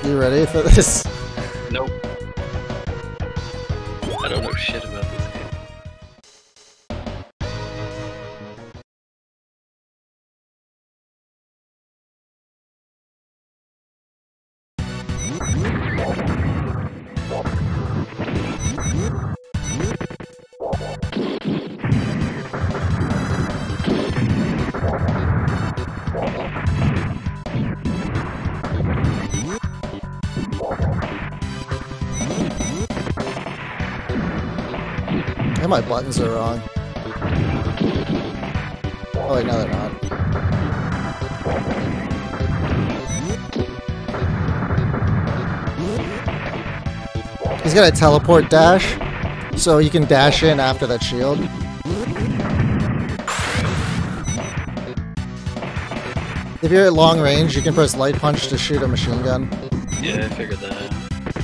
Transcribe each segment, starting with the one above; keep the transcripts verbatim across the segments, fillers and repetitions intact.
You ready for this? Nope. I don't know shit about this game. And my buttons are wrong. Oh wait, no they're not. He's got a teleport dash, so you can dash in after that shield. If you're at long range, you can press light punch to shoot a machine gun. Yeah, I figured that out.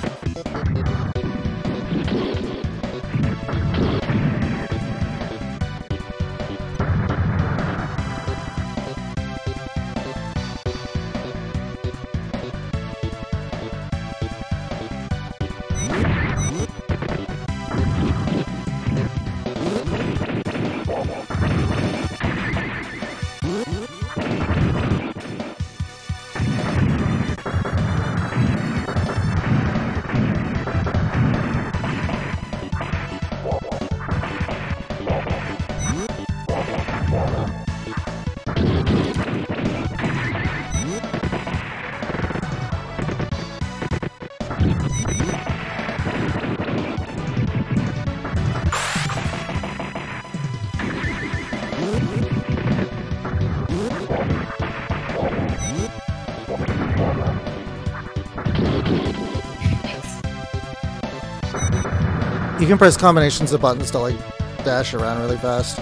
You can press combinations of buttons to like dash around really fast.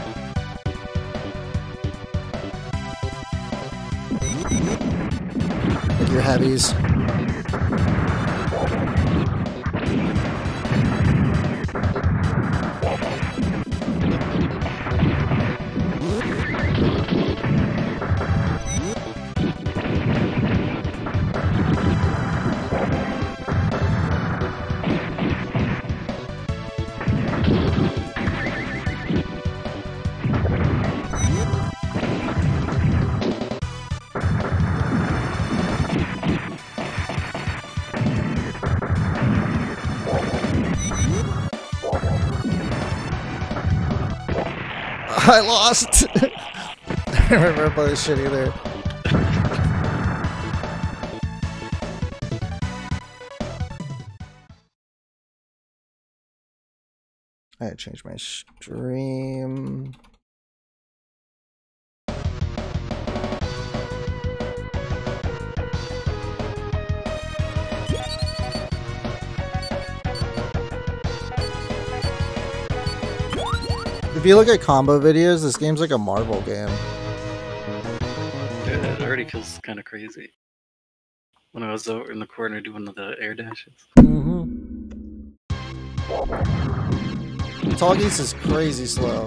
Like your heavies. I lost! I don't remember about this shit either. I had to change my stream. If you look at combo videos, this game's like a Marvel game. Yeah, it already feels kind of crazy. When I was over in the corner doing the air dashes. Mm-hmm. Tallgeese is crazy slow.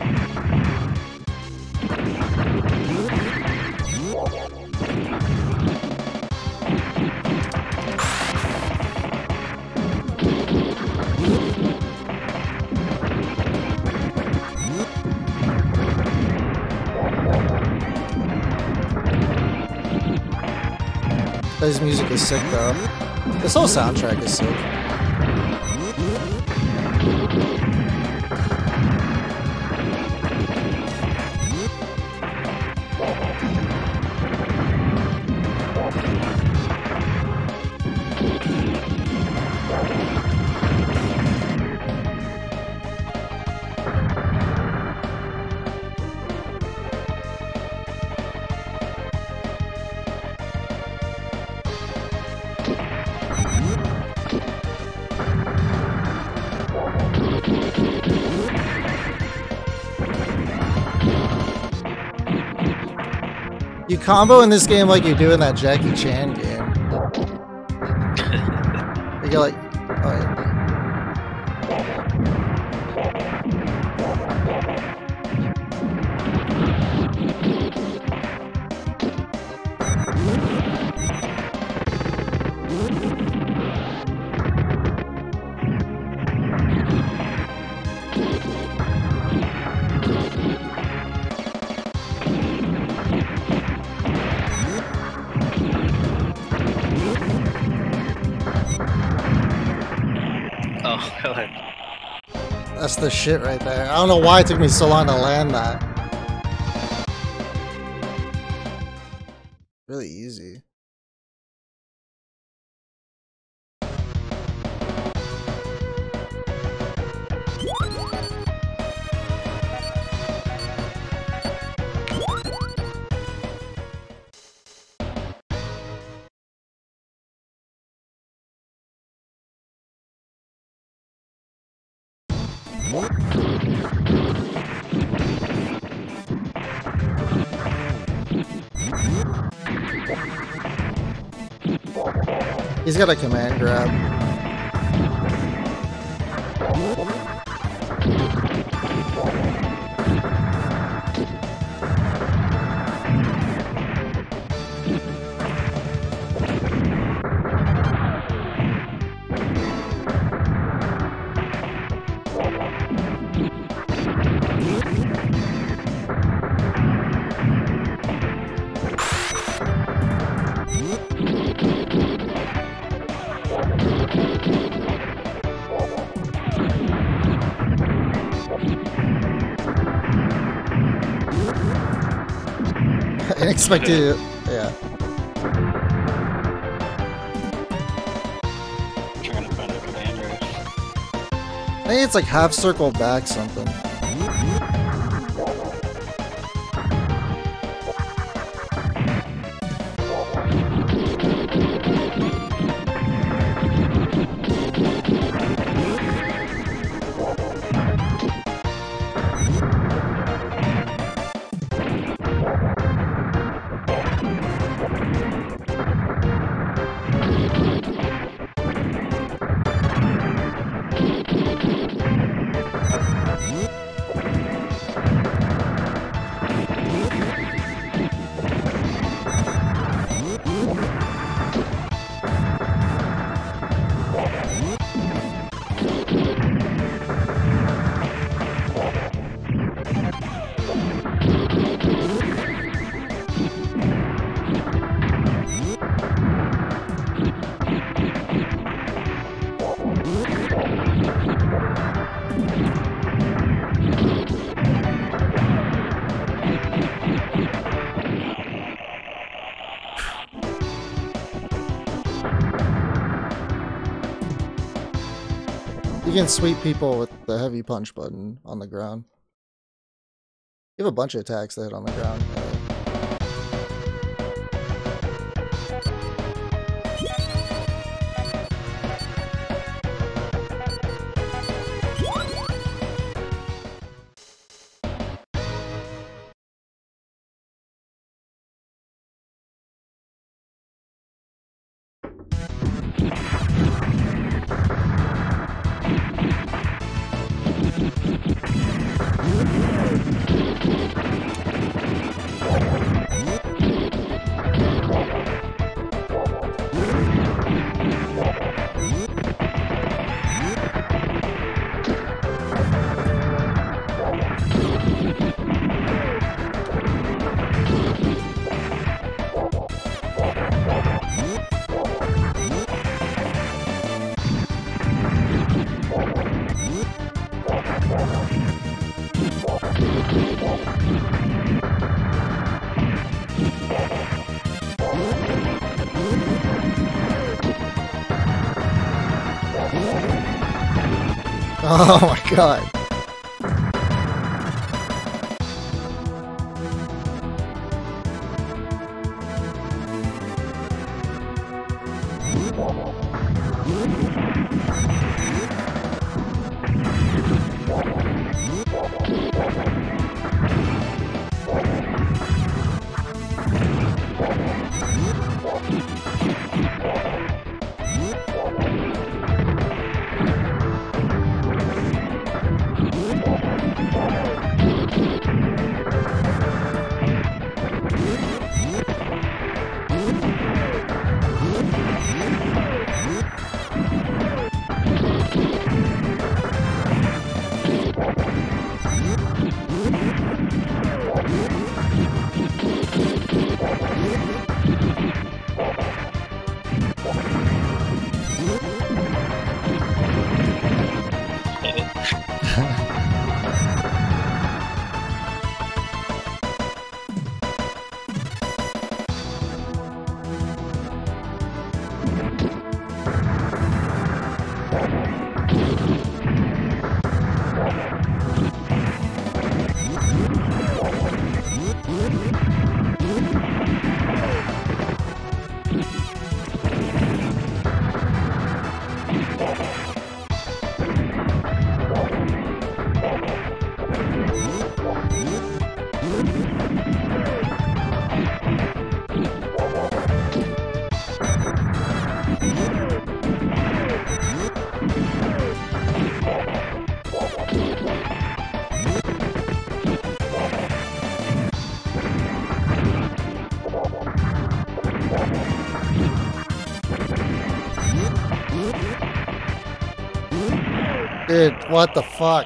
His music is sick though. This whole soundtrack is sick. You combo in this game like you do in that Jackie Chan game. You get like, oh yeah. Oh god. That's the shit right there. I don't know why it took me so long to land that. Really easy. He's got a command grab. I didn't expect you to, yeah. I'm trying to find a commander. I think it's like half circle back something. You can sweep people with the heavy punch button on the ground. You have a bunch of attacks that hit on the ground. Uh, Oh my god. Dude, what the fuck?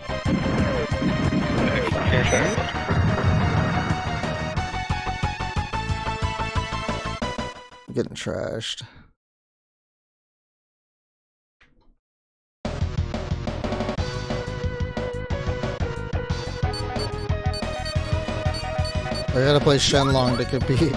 I'm getting trashed. I gotta play Shenlong to compete.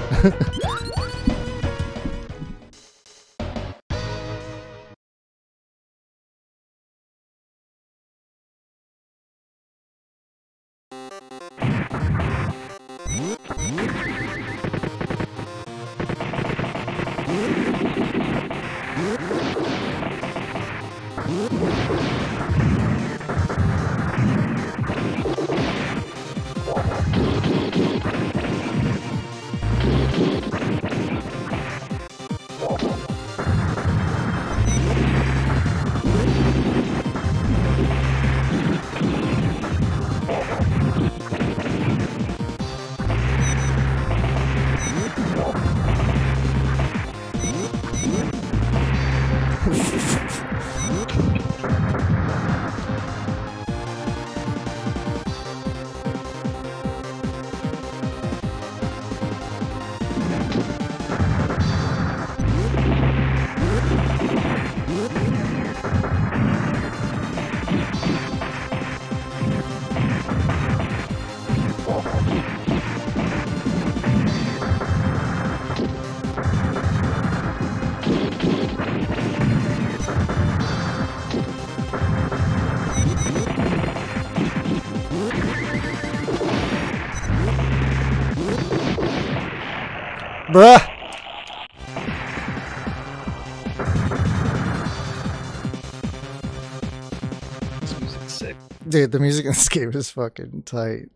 Bruh! This music's sick. Dude, the music in this game is fucking tight.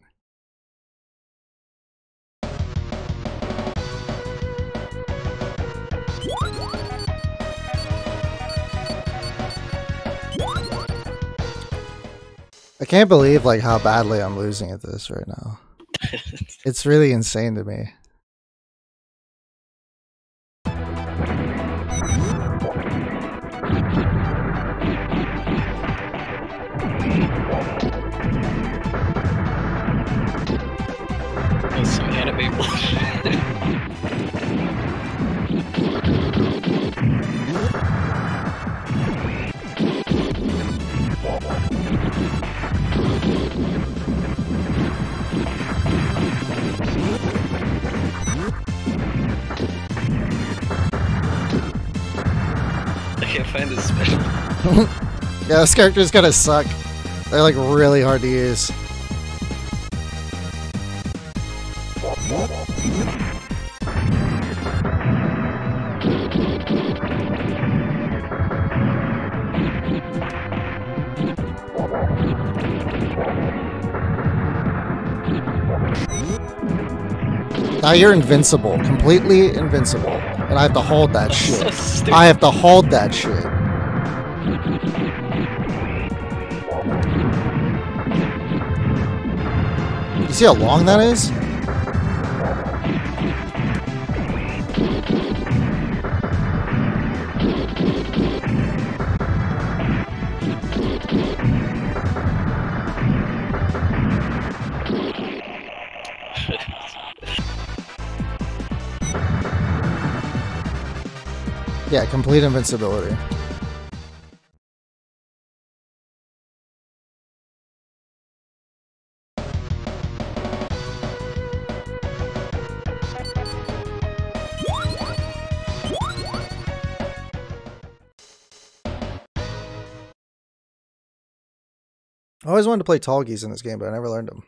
I can't believe like how badly I'm losing at this right now. It's really insane to me. That's some anime bullshit. I can't find this special. Yeah, this character's gonna suck. They're like really hard to use. Now you're invincible, completely invincible, and I have to hold that shit. So I have to hold that shit. You see how long that is? Yeah, complete invincibility. I always wanted to play Tallgeese in this game, but I never learned them.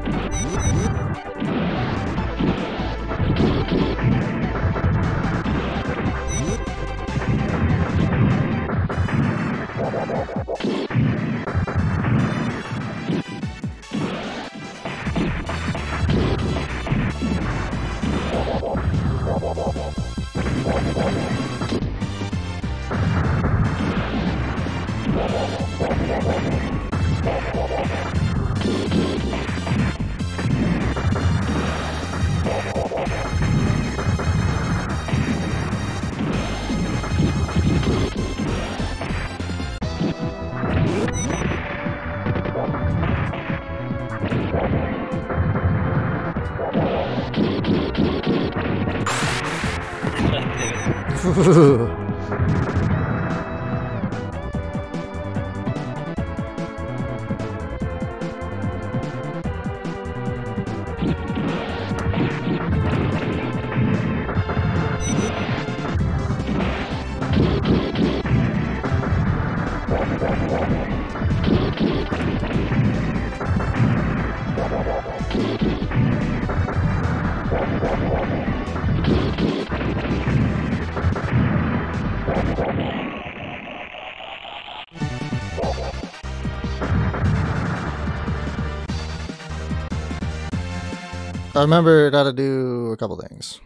I remembered how to do a couple things.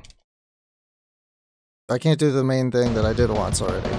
I can't do the main thing that I did once already.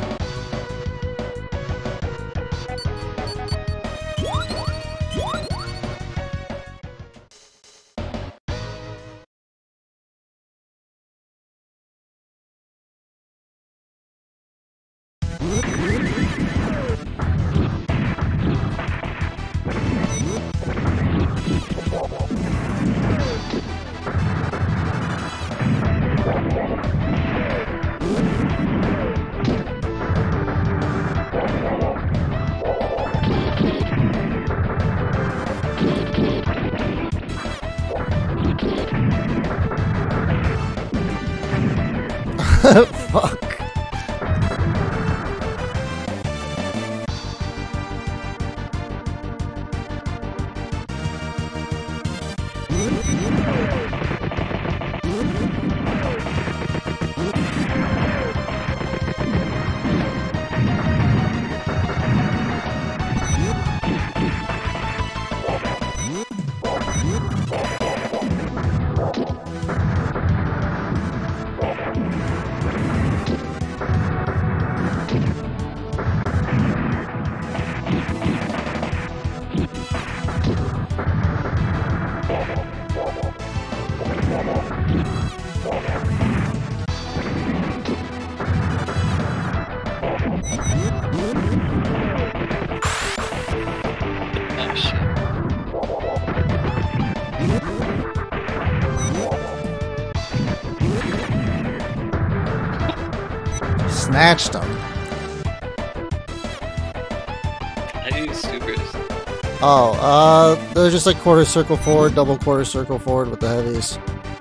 Fuck. Snatched him. I do supers. Oh, uh, they're just like quarter circle forward, double quarter circle forward with the heavies.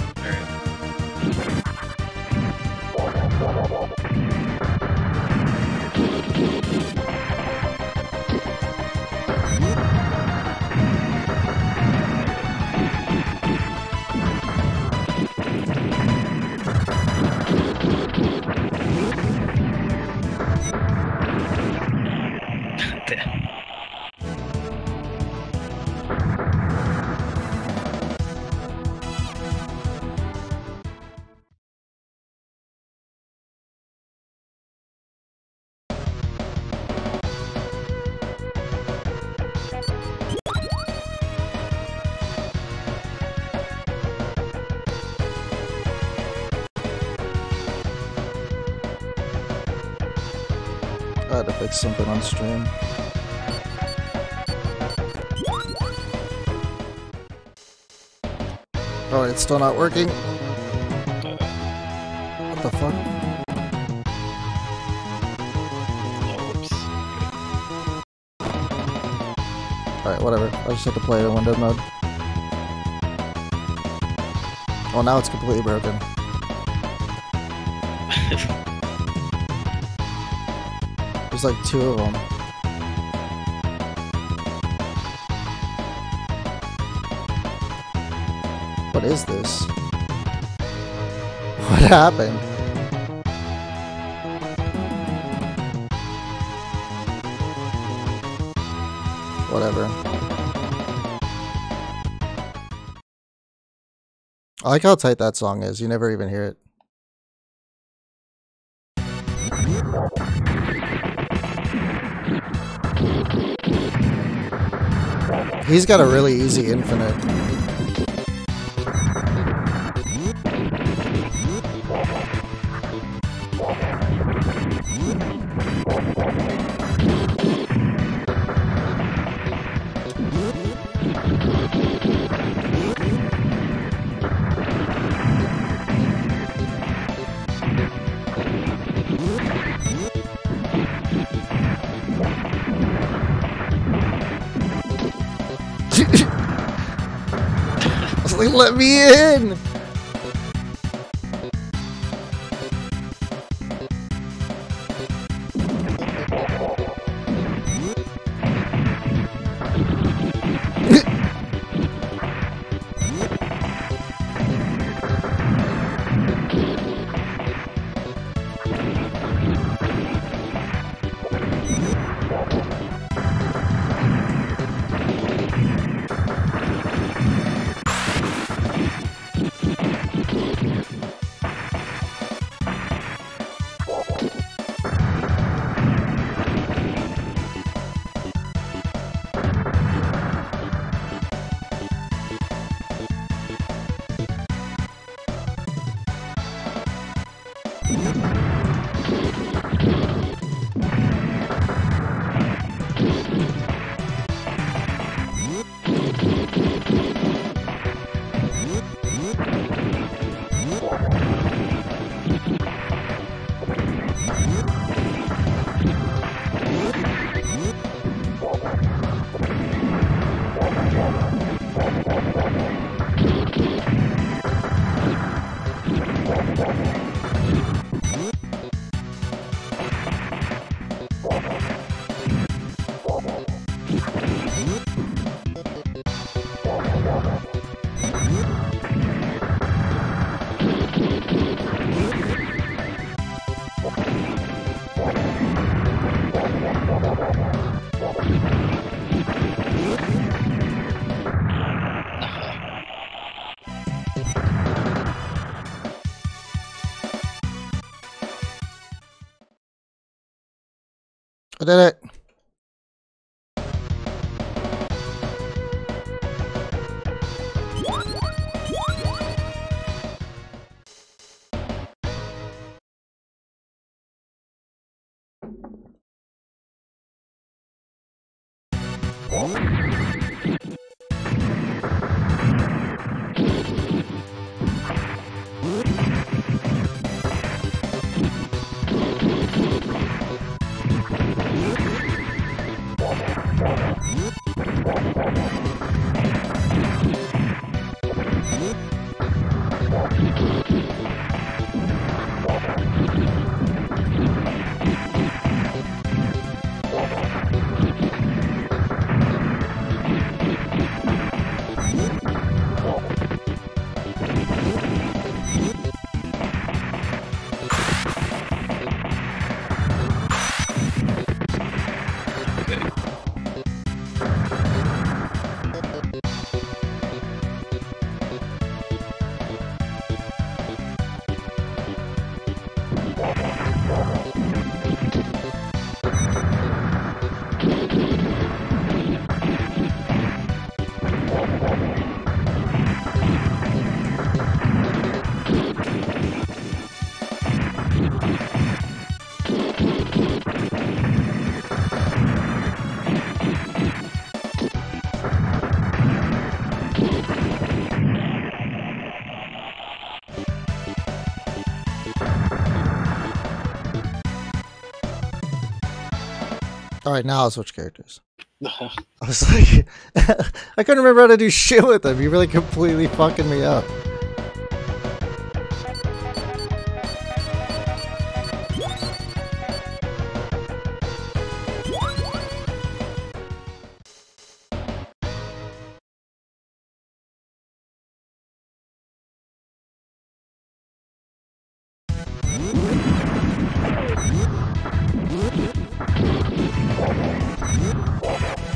I had to fix something on stream. Oh, it's still not working. What the fuck? Alright, whatever. I just have to play it in window mode. Oh, now it's completely broken. There's like two of them. What is this? What happened? Whatever. I like how tight that song is. You never even hear it. He's got a really easy infinite. I was like, let me in! I did it. All right, now I'll switch characters. I was like, I couldn't remember how to do shit with them. You really completely fucking me up.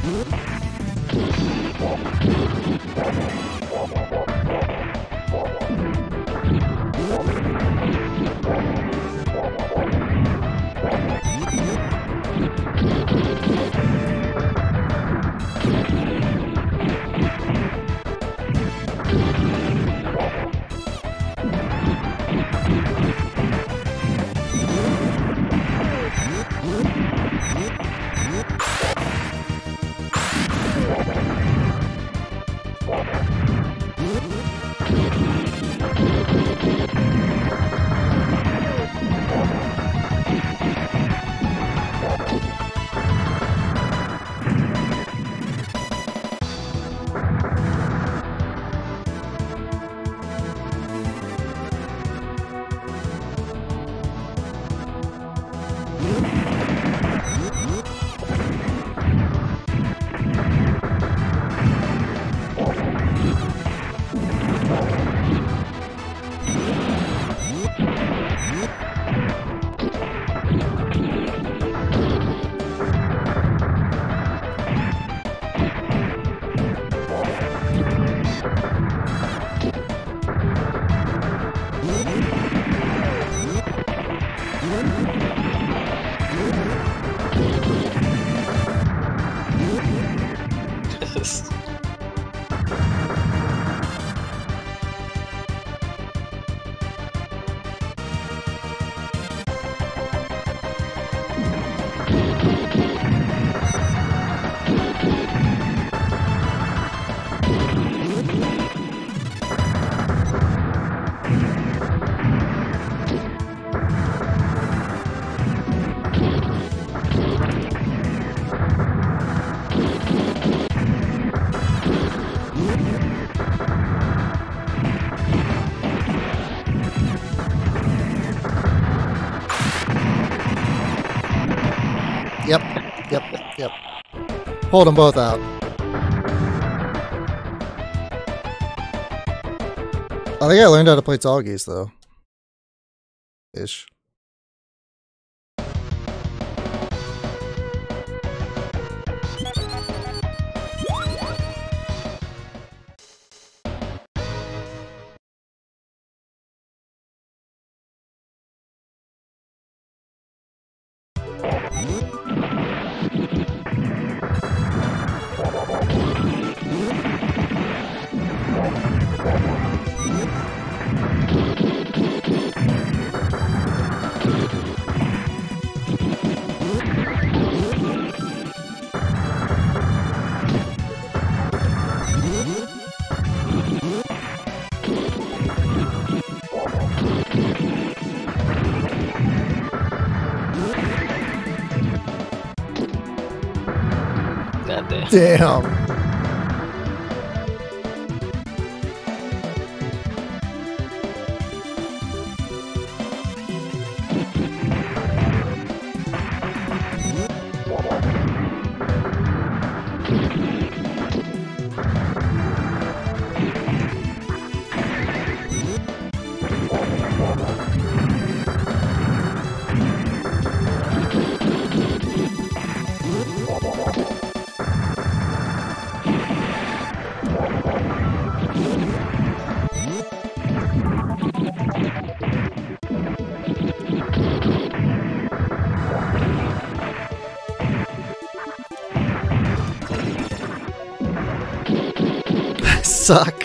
Yep, yep, yep. Hold them both out. I think I learned how to play Tall Geese, though. Ish. Goddamn. Damn. Suck.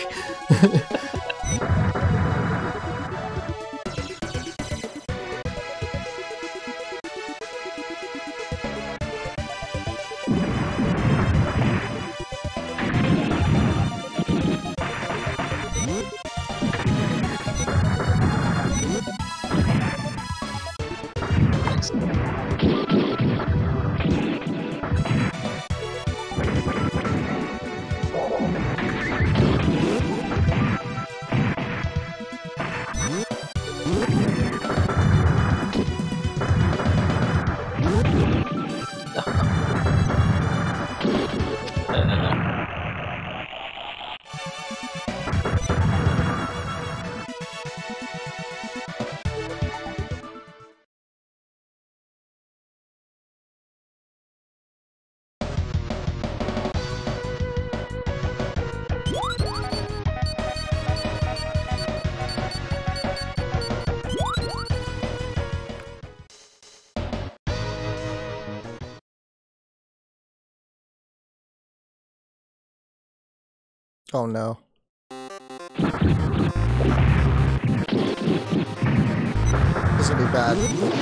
Oh no. This is gonna be bad.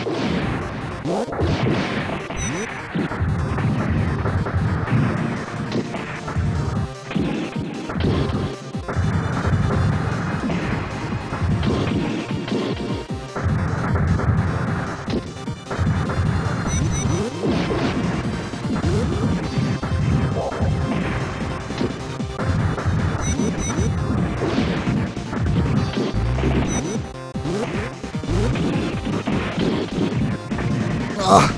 Ugh.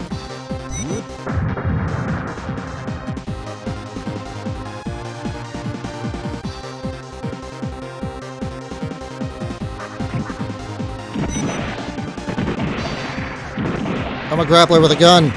I'm a grappler with a gun.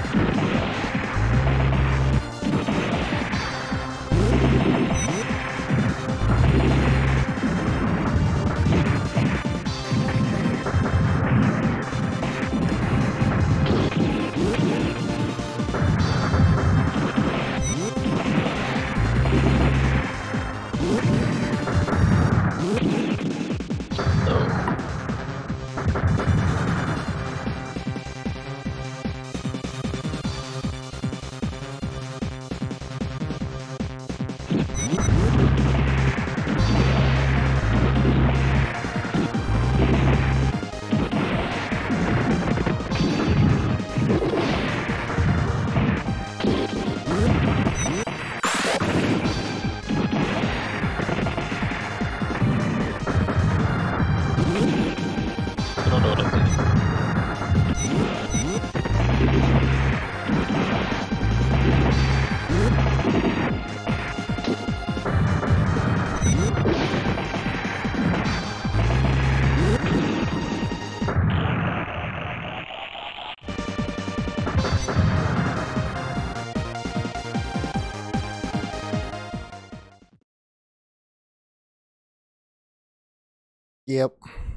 Yep.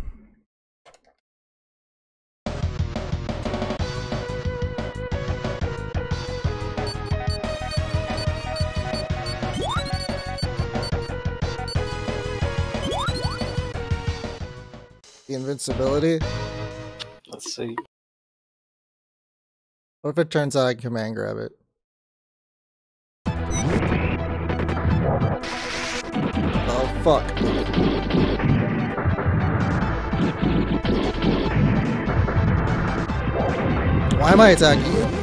The invincibility? Let's see. What if it turns out I can command grab it? Oh, fuck. Why am I attacking you?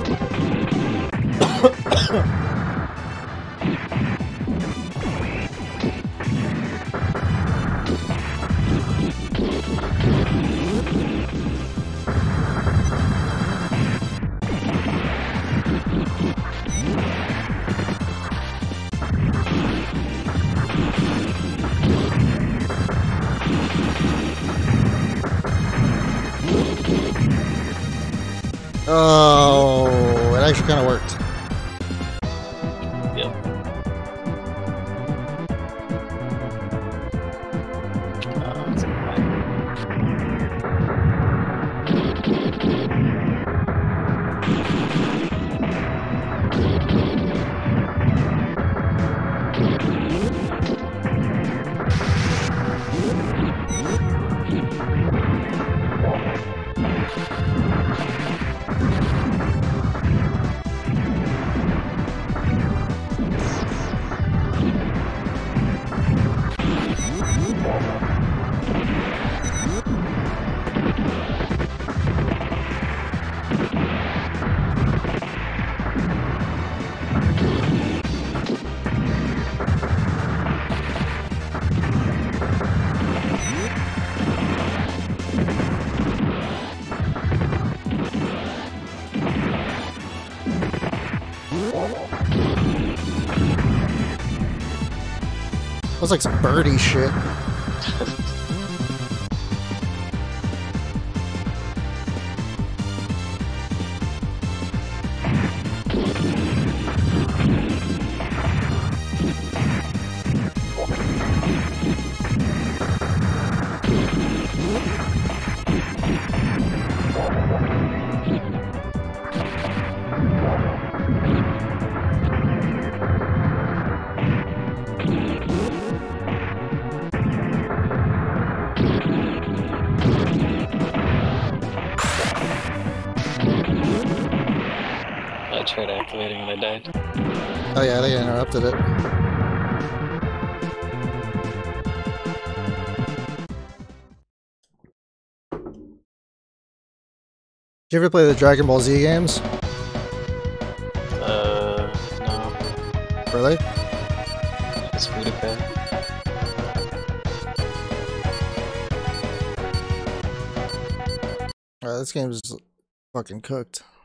Oh, it actually kind of worked. Yep. Uh, that's That's like some birdie shit. activating and I died. Oh yeah, I think I interrupted it. Did you ever play the Dragon Ball Z games? Uh, no. Really? Just Budokai. Alright, this game is fucking cooked.